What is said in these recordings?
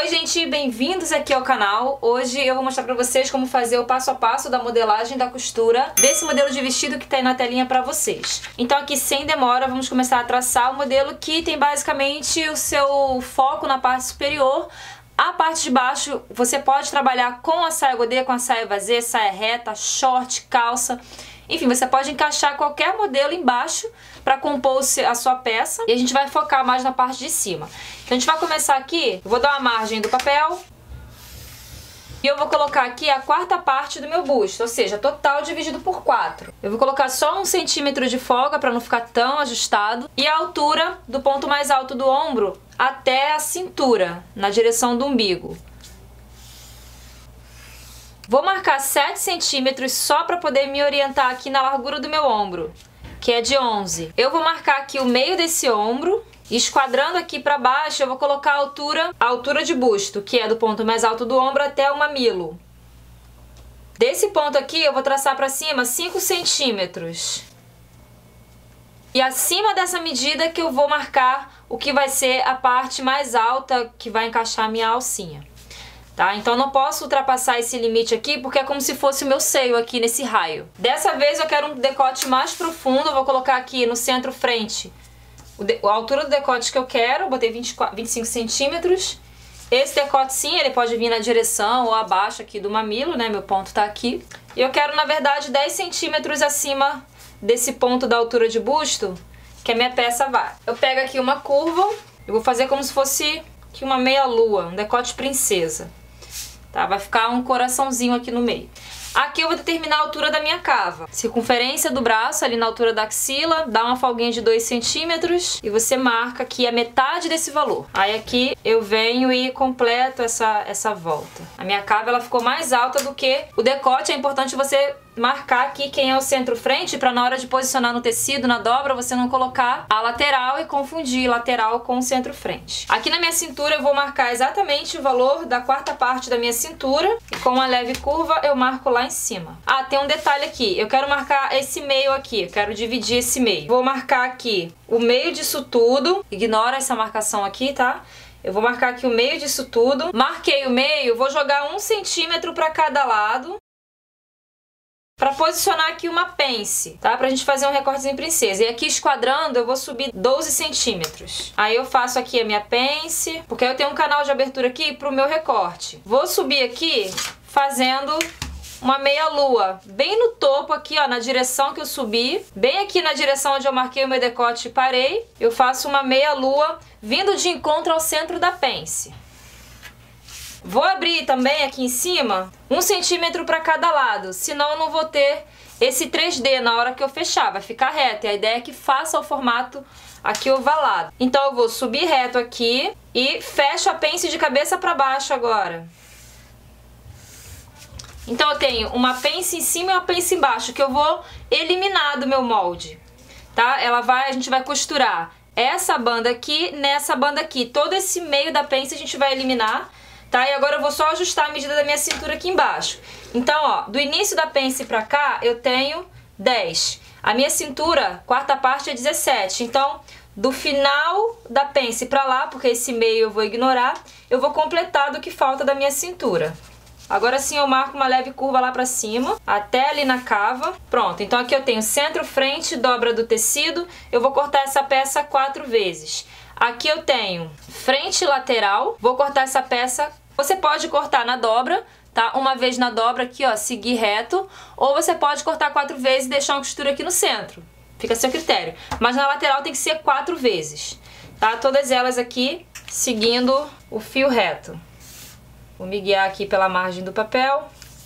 Oi gente, bem-vindos aqui ao canal. Hoje eu vou mostrar pra vocês como fazer o passo a passo da modelagem da costura desse modelo de vestido que tá aí na telinha pra vocês. Então aqui, sem demora, vamos começar a traçar o modelo que tem basicamente o seu foco na parte superior. A parte de baixo você pode trabalhar com a saia godê, com a saia vazê, saia reta, short, calça. Enfim, você pode encaixar qualquer modelo embaixo para compor a sua peça. E a gente vai focar mais na parte de cima. Então a gente vai começar aqui, eu vou dar uma margem do papel. E eu vou colocar aqui a quarta parte do meu busto, ou seja, total dividido por 4. Eu vou colocar só 1 centímetro de folga para não ficar tão ajustado. E a altura do ponto mais alto do ombro até a cintura, na direção do umbigo. Vou marcar 7 centímetros só para poder me orientar aqui na largura do meu ombro, que é de 11. Eu vou marcar aqui o meio desse ombro, esquadrando aqui para baixo eu vou colocar a altura de busto, que é do ponto mais alto do ombro até o mamilo. Desse ponto aqui eu vou traçar para cima 5 centímetros. E acima dessa medida que eu vou marcar o que vai ser a parte mais alta que vai encaixar a minha alcinha. Tá? Então não posso ultrapassar esse limite aqui porque é como se fosse o meu seio aqui nesse raio. Dessa vez eu quero um decote mais profundo, eu vou colocar aqui no centro frente a altura do decote que eu quero, eu botei 25 centímetros. Esse decote sim, ele pode vir na direção ou abaixo aqui do mamilo, né? Meu ponto tá aqui. E eu quero na verdade 10 centímetros acima desse ponto da altura de busto que a minha peça vai. Eu pego aqui uma curva, eu vou fazer como se fosse aqui uma meia lua, um decote princesa. Tá? Vai ficar um coraçãozinho aqui no meio. Aqui eu vou determinar a altura da minha cava. Circunferência do braço, ali na altura da axila, dá uma folguinha de 2 centímetros e você marca aqui a metade desse valor. Aí aqui eu venho e completo essa volta. A minha cava ela ficou mais alta do que o decote. É importante você marcar aqui quem é o centro-frente para na hora de posicionar no tecido, na dobra, você não colocar a lateral e confundir lateral com o centro-frente. Aqui na minha cintura eu vou marcar exatamente o valor da quarta parte da minha cintura e com uma leve curva eu marco lá em cima. Ah, tem um detalhe aqui, eu quero marcar esse meio aqui, eu quero dividir esse meio. Vou marcar aqui o meio disso tudo, ignora essa marcação aqui, tá? Eu vou marcar aqui o meio disso tudo. Marquei o meio, vou jogar 1 centímetro para cada lado. Para posicionar aqui uma pence, tá? Pra gente fazer um recortezinho princesa. E aqui esquadrando eu vou subir 12 centímetros. Aí eu faço aqui a minha pence, porque eu tenho um canal de abertura aqui pro meu recorte. Vou subir aqui fazendo uma meia lua, bem no topo aqui, ó, na direção que eu subi. Bem aqui na direção onde eu marquei o meu decote e parei. Eu faço uma meia lua vindo de encontro ao centro da pence. Vou abrir também aqui em cima 1 centímetro para cada lado, senão eu não vou ter esse 3D na hora que eu fechar, vai ficar reto. E a ideia é que faça o formato aqui ovalado. Então eu vou subir reto aqui e fecho a pence de cabeça para baixo agora. Então eu tenho uma pence em cima e uma pence embaixo que eu vou eliminar do meu molde, tá? A gente vai costurar essa banda aqui nessa banda aqui. Todo esse meio da pence a gente vai eliminar. Tá? E agora eu vou só ajustar a medida da minha cintura aqui embaixo. Então, ó, do início da pence pra cá, eu tenho 10. A minha cintura, quarta parte, é 17. Então, do final da pence pra lá, porque esse meio eu vou ignorar, eu vou completar do que falta da minha cintura. Agora sim eu marco uma leve curva lá pra cima, até ali na cava. Pronto, então aqui eu tenho centro, frente, dobra do tecido. Eu vou cortar essa peça 4 vezes. Aqui eu tenho frente e lateral. Vou cortar essa peça. Você pode cortar na dobra, tá? Uma vez na dobra aqui, ó, seguir reto. Ou você pode cortar 4 vezes e deixar uma costura aqui no centro. Fica a seu critério. Mas na lateral tem que ser 4 vezes, tá? Todas elas aqui seguindo o fio reto. Vou me guiar aqui pela margem do papel.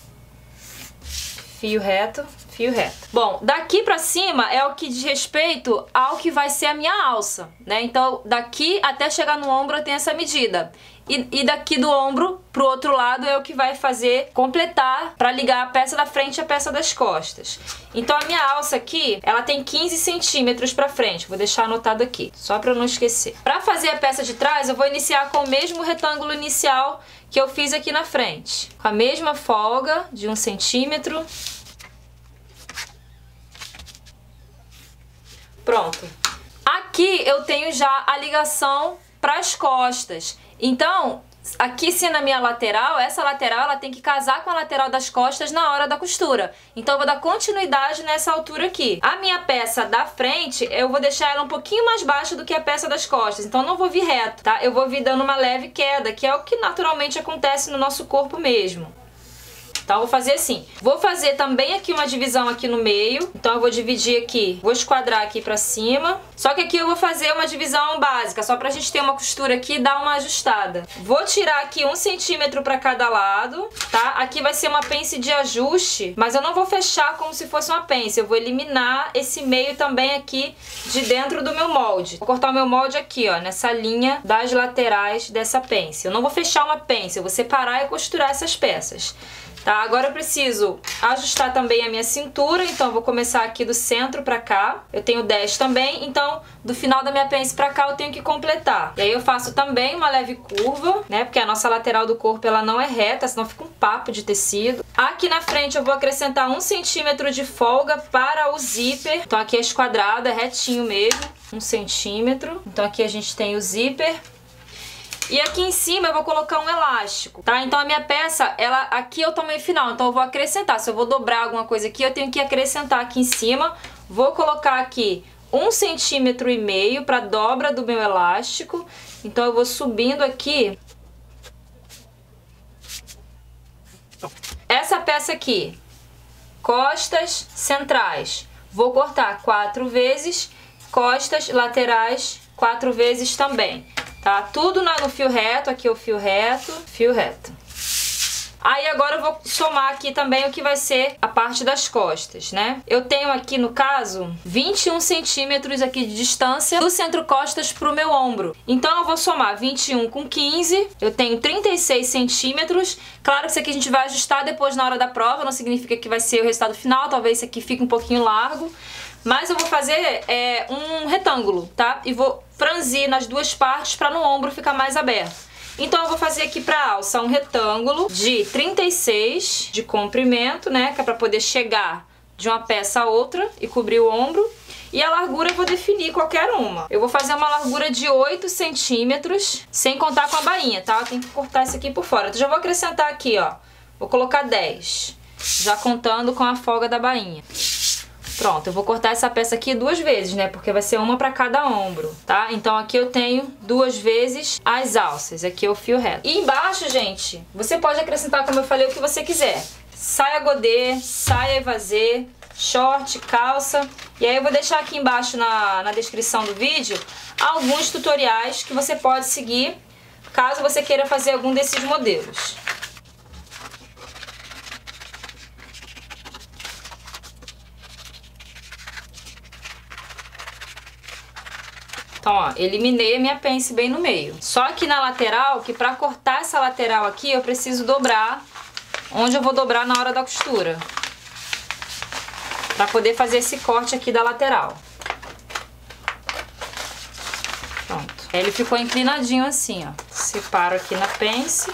Fio reto, fio reto. Bom, daqui pra cima é o que diz respeito ao que vai ser a minha alça, né? Então, daqui até chegar no ombro eu tenho essa medida. E daqui do ombro pro outro lado é o que vai fazer completar para ligar a peça da frente à peça das costas. Então a minha alça aqui, ela tem 15 centímetros pra frente. Vou deixar anotado aqui, só para eu não esquecer. Para fazer a peça de trás, eu vou iniciar com o mesmo retângulo inicial que eu fiz aqui na frente. Com a mesma folga de 1 centímetro. Pronto. Aqui eu tenho já a ligação para as costas. Então, Aqui sim na minha lateral, essa lateral ela tem que casar com a lateral das costas na hora da costura. Então eu vou dar continuidade nessa altura aqui. A minha peça da frente, eu vou deixar ela um pouquinho mais baixa do que a peça das costas. Então eu não vou vir reto, tá? Eu vou vir dando uma leve queda, que é o que naturalmente acontece no nosso corpo mesmo. Então eu vou fazer assim. Vou fazer também aqui uma divisão aqui no meio. Então eu vou dividir aqui, vou esquadrar aqui pra cima. Só que aqui eu vou fazer uma divisão básica, só pra gente ter uma costura aqui e dar uma ajustada. Vou tirar aqui 1 centímetro pra cada lado, tá? Aqui vai ser uma pence de ajuste, mas eu não vou fechar como se fosse uma pence. Eu vou eliminar esse meio também aqui de dentro do meu molde. Vou cortar o meu molde aqui, ó, nessa linha das laterais dessa pence. Eu não vou fechar uma pence, eu vou separar e costurar essas peças. Tá, agora eu preciso ajustar também a minha cintura, então eu vou começar aqui do centro pra cá. Eu tenho 10 também, então do final da minha pence pra cá eu tenho que completar. E aí eu faço também uma leve curva, né, porque a nossa lateral do corpo ela não é reta, senão fica um papo de tecido. Aqui na frente eu vou acrescentar 1 centímetro de folga para o zíper. Então aqui é esquadrado, é retinho mesmo, 1 centímetro. Então aqui a gente tem o zíper. E aqui em cima eu vou colocar um elástico, tá? Então a minha peça, ela aqui é o tamanho final, então eu vou acrescentar. Se eu vou dobrar alguma coisa aqui, eu tenho que acrescentar aqui em cima. Vou colocar aqui 1,5 centímetro para dobra do meu elástico. Então eu vou subindo aqui. Essa peça aqui, costas centrais, vou cortar 4 vezes, costas laterais 4 vezes também. Tá? Tudo no fio reto, aqui o fio reto, fio reto. Aí agora eu vou somar aqui também o que vai ser a parte das costas, né? Eu tenho aqui no caso 21 centímetros aqui de distância do centro costas pro meu ombro. Então eu vou somar 21 com 15, eu tenho 36 centímetros. Claro que isso aqui a gente vai ajustar depois na hora da prova, não significa que vai ser o resultado final, talvez isso aqui fique um pouquinho largo. Mas eu vou fazer um retângulo, tá? E vou franzir nas duas partes para no ombro ficar mais aberto. Então eu vou fazer aqui pra alça um retângulo de 36 de comprimento, né? Que é pra poder chegar de uma peça a outra e cobrir o ombro. E a largura eu vou definir qualquer uma. Eu vou fazer uma largura de 8 centímetros, sem contar com a bainha, tá? Eu tenho que cortar isso aqui por fora. Então já vou acrescentar aqui, ó. Vou colocar 10, já contando com a folga da bainha. Pronto, eu vou cortar essa peça aqui 2 vezes, né? Porque vai ser uma pra cada ombro, tá? Então aqui eu tenho 2 vezes as alças. Aqui é o fio reto. E embaixo, gente, você pode acrescentar, como eu falei, o que você quiser. Saia godê, saia evasê, short, calça. E aí eu vou deixar aqui embaixo na descrição do vídeo alguns tutoriais que você pode seguir caso você queira fazer algum desses modelos. Então, ó, eliminei a minha pence bem no meio. Só aqui na lateral, que pra cortar essa lateral aqui, eu preciso dobrar onde eu vou dobrar na hora da costura. Pra poder fazer esse corte aqui da lateral. Pronto. Ele ficou inclinadinho assim, ó. Separo aqui na pence.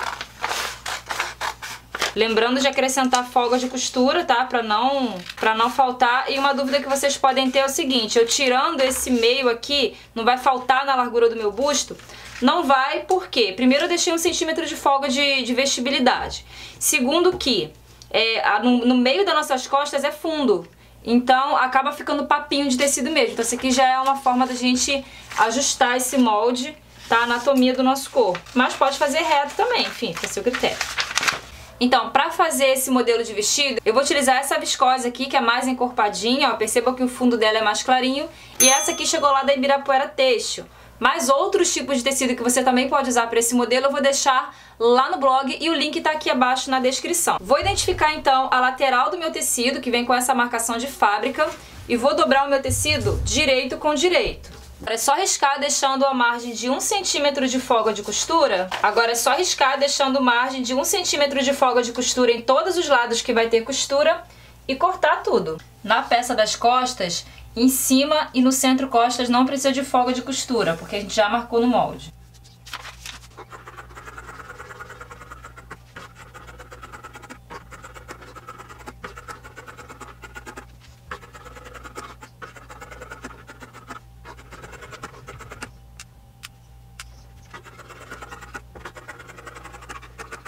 Lembrando de acrescentar folga de costura, tá? Pra não faltar. E uma dúvida que vocês podem ter é o seguinte: eu tirando esse meio aqui, não vai faltar na largura do meu busto? Não vai, por quê? Primeiro eu deixei 1 centímetro de folga de vestibilidade. Segundo que no meio das nossas costas é fundo. Então acaba ficando papinho de tecido mesmo. Então isso aqui já é uma forma da gente ajustar esse molde, tá? A anatomia do nosso corpo. Mas pode fazer reto também, enfim, fica a seu critério. Então, pra fazer esse modelo de vestido, eu vou utilizar essa viscose aqui, que é mais encorpadinha, ó. Perceba que o fundo dela é mais clarinho. E essa aqui chegou lá da Ibirapuera Têxtil. Mas outros tipos de tecido que você também pode usar para esse modelo eu vou deixar lá no blog e o link tá aqui abaixo na descrição. Vou identificar então a lateral do meu tecido, que vem com essa marcação de fábrica, e vou dobrar o meu tecido direito com direito. Agora é só riscar deixando a margem de 1 centímetro de folga de costura. Agora é só riscar deixando margem de 1 centímetro de folga de costura em todos os lados que vai ter costura e cortar tudo. Na peça das costas, em cima e no centro costas não precisa de folga de costura, porque a gente já marcou no molde.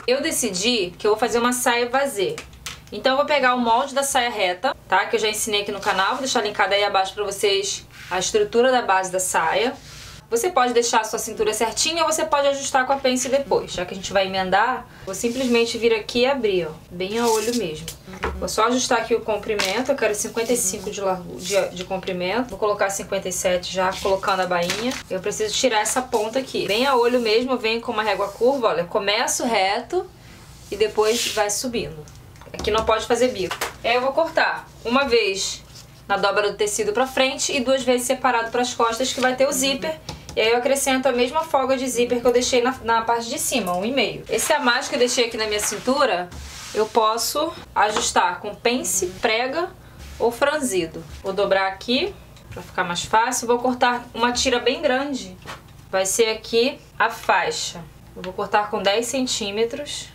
Eu decidi que eu vou fazer uma saia vazê. Então eu vou pegar o molde da saia reta, tá? Que eu já ensinei aqui no canal, vou deixar linkado aí abaixo pra vocês a estrutura da base da saia. Você pode deixar a sua cintura certinha ou você pode ajustar com a pence depois. Já que a gente vai emendar, vou simplesmente vir aqui e abrir, ó, bem a olho mesmo. Vou só ajustar aqui o comprimento, eu quero 55 de comprimento. Vou colocar 57 já, colocando a bainha. Eu preciso tirar essa ponta aqui. Bem a olho mesmo, eu venho com uma régua curva, olha, começo reto e depois vai subindo. Aqui não pode fazer bico. Aí eu vou cortar uma vez na dobra do tecido pra frente e 2 vezes separado pras costas, que vai ter o zíper. E aí eu acrescento a mesma folga de zíper que eu deixei na parte de cima, 1,5. Esse a mais que eu deixei aqui na minha cintura, eu posso ajustar com pence, prega ou franzido. Vou dobrar aqui pra ficar mais fácil. Vou cortar uma tira bem grande. Vai ser aqui a faixa. Eu vou cortar com 10 centímetros.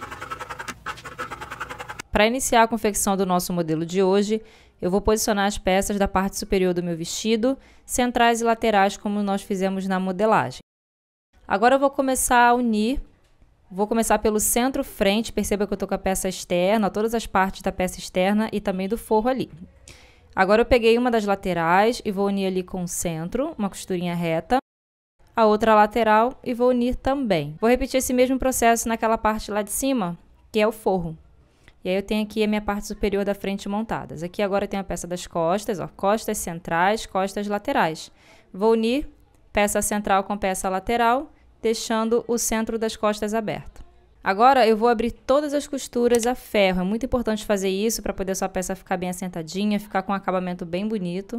Para iniciar a confecção do nosso modelo de hoje, eu vou posicionar as peças da parte superior do meu vestido, centrais e laterais, como nós fizemos na modelagem. Agora eu vou começar a unir, vou começar pelo centro-frente, perceba que eu estou com a peça externa, todas as partes da peça externa e também do forro ali. Agora eu peguei uma das laterais e vou unir ali com o centro, uma costurinha reta, a outra lateral e vou unir também. Vou repetir esse mesmo processo naquela parte lá de cima, que é o forro. E aí eu tenho aqui a minha parte superior da frente montadas. Aqui agora eu tenho a peça das costas, ó, costas centrais, costas laterais. Vou unir peça central com peça lateral, deixando o centro das costas aberto. Agora eu vou abrir todas as costuras a ferro. É muito importante fazer isso para poder sua peça ficar bem assentadinha, ficar com um acabamento bem bonito.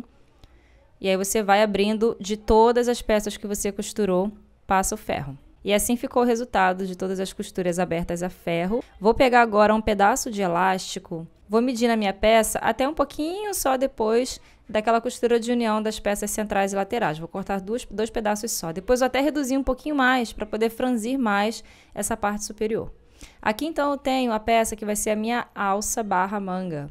E aí você vai abrindo de todas as peças que você costurou, passa o ferro. E assim ficou o resultado de todas as costuras abertas a ferro. Vou pegar agora um pedaço de elástico, vou medir na minha peça até um pouquinho só depois daquela costura de união das peças centrais e laterais. Vou cortar dois pedaços só. Depois vou até reduzir um pouquinho mais para poder franzir mais essa parte superior. Aqui então eu tenho a peça que vai ser a minha alça barra manga.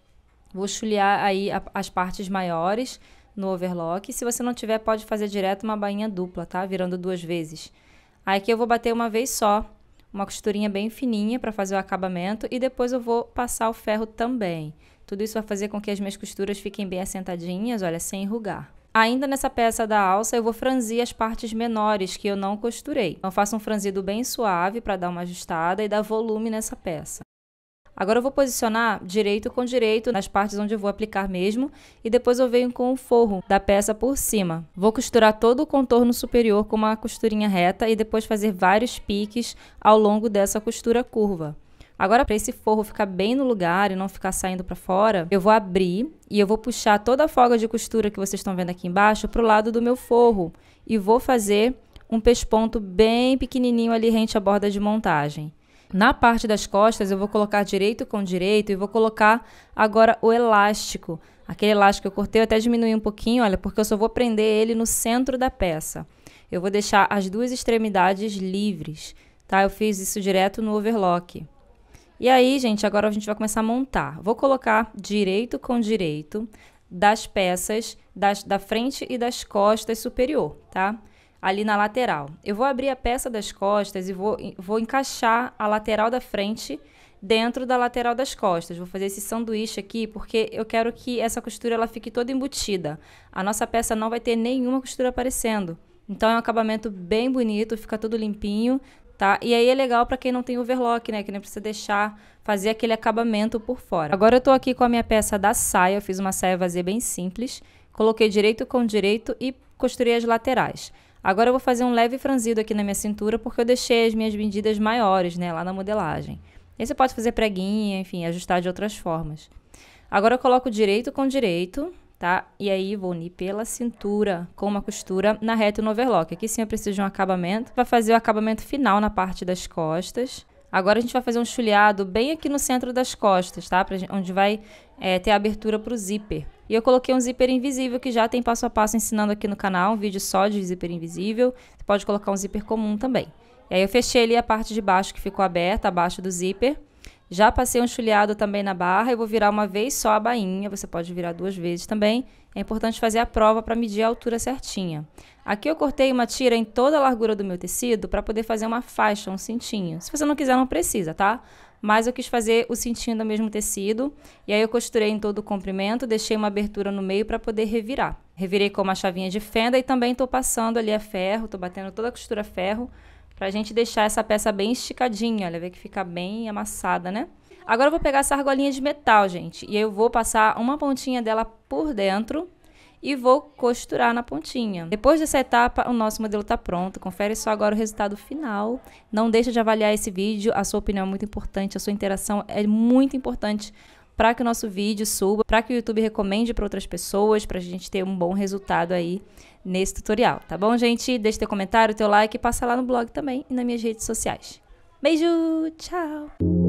Vou chulear aí as partes maiores no overlock. Se você não tiver, pode fazer direto uma bainha dupla, tá? Virando 2 vezes. Aqui eu vou bater uma vez só, uma costurinha bem fininha para fazer o acabamento e depois eu vou passar o ferro também. Tudo isso vai fazer com que as minhas costuras fiquem bem assentadinhas, olha, sem enrugar. Ainda nessa peça da alça eu vou franzir as partes menores que eu não costurei. Então eu faço um franzido bem suave para dar uma ajustada e dar volume nessa peça. Agora eu vou posicionar direito com direito nas partes onde eu vou aplicar mesmo e depois eu venho com o forro da peça por cima. Vou costurar todo o contorno superior com uma costurinha reta e depois fazer vários piques ao longo dessa costura curva. Agora, para esse forro ficar bem no lugar e não ficar saindo para fora, eu vou abrir e eu vou puxar toda a folga de costura que vocês estão vendo aqui embaixo para o lado do meu forro e vou fazer um pesponto bem pequenininho ali rente à borda de montagem. Na parte das costas eu vou colocar direito com direito e vou colocar agora o elástico. Aquele elástico que eu cortei eu até diminuí um pouquinho, olha, porque eu só vou prender ele no centro da peça. Eu vou deixar as 2 extremidades livres, tá? Eu fiz isso direto no overlock. E aí, gente, agora a gente vai começar a montar. Vou colocar direito com direito das peças da frente e das costas superior, tá? Ali na lateral. Eu vou abrir a peça das costas e vou encaixar a lateral da frente dentro da lateral das costas. Vou fazer esse sanduíche aqui porque eu quero que essa costura ela fique toda embutida. A nossa peça não vai ter nenhuma costura aparecendo. Então é um acabamento bem bonito, fica tudo limpinho, tá? E aí é legal para quem não tem overlock, né? Que nem precisa fazer aquele acabamento por fora. Agora eu tô aqui com a minha peça da saia, eu fiz uma saia vazia bem simples. Coloquei direito com direito e costurei as laterais. Agora eu vou fazer um leve franzido aqui na minha cintura, porque eu deixei as minhas medidas maiores, né, lá na modelagem. Aí você pode fazer preguinha, enfim, ajustar de outras formas. Agora eu coloco direito com direito, tá? E aí vou unir pela cintura com uma costura na reta e no overlock. Aqui sim eu preciso de um acabamento. Vai fazer o acabamento final na parte das costas. Agora a gente vai fazer um chuleado bem aqui no centro das costas, tá? Onde vai ter a abertura para o zíper. E eu coloquei um zíper invisível que já tem passo a passo ensinando aqui no canal, um vídeo só de zíper invisível. Você pode colocar um zíper comum também. E aí eu fechei ali a parte de baixo que ficou aberta, abaixo do zíper. Já passei um chuleado também na barra e vou virar uma vez só a bainha. Você pode virar 2 vezes também é importante fazer a prova para medir a altura certinha. Aqui eu cortei uma tira em toda a largura do meu tecido para poder fazer uma faixa, um cintinho. Se você não quiser, não precisa, tá? Mas eu quis fazer o cintinho do mesmo tecido, e aí eu costurei em todo o comprimento, deixei uma abertura no meio para poder revirar. Revirei com uma chavinha de fenda e também estou passando ali a ferro, estou batendo toda a costura a ferro, para a gente deixar essa peça bem esticadinha, olha, vê que fica bem amassada, né? Agora eu vou pegar essa argolinha de metal, gente, e eu vou passar uma pontinha dela por dentro e vou costurar na pontinha. Depois dessa etapa, o nosso modelo está pronto. Confere só agora o resultado final. Não deixa de avaliar esse vídeo, a sua opinião é muito importante, a sua interação é muito importante para que o nosso vídeo suba, para que o YouTube recomende para outras pessoas, para a gente ter um bom resultado aí nesse tutorial, tá bom, gente? Deixa teu comentário, teu like e passa lá no blog também e nas minhas redes sociais. Beijo, tchau!